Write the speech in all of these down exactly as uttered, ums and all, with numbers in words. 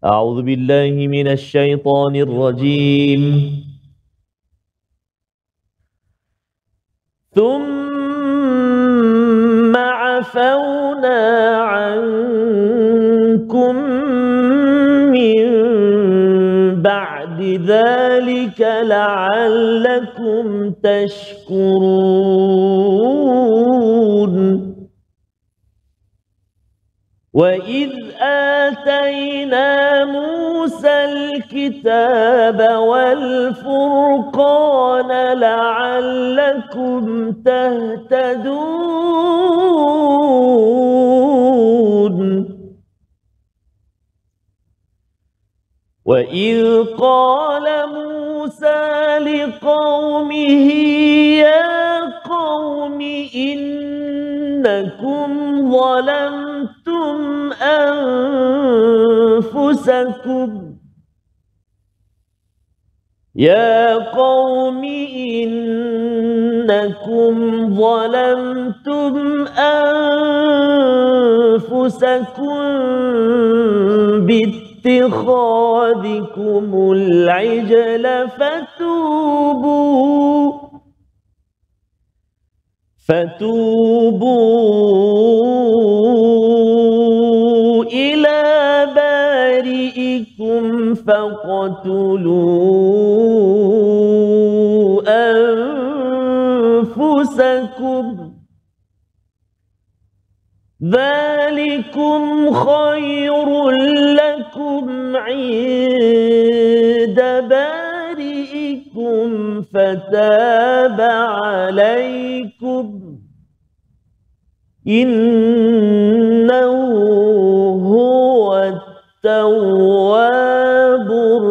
أعوذ بالله من الشيطان الرجيم. ثم عفونا عنكم من بعد ذلك لعلكم تشكرون. وإذ آتينا موسى الكتاب والفرقان لعلكم تهتدون. وإذ قال موسى لقومه يا قوم إنكم ظلمتم أنفسكم يا قوم إنكم ظلمتم أنفسكم باتخاذكم العجل فتوبوا فتوبوا إلى بارئكم فاقتلوا أنفسكم ذلكم خير لكم عند بارئكم فتاب عليكم إنه هو التواب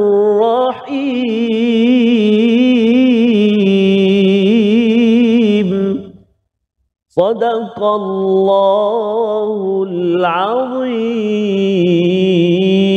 الرحيم. صدق الله العظيم.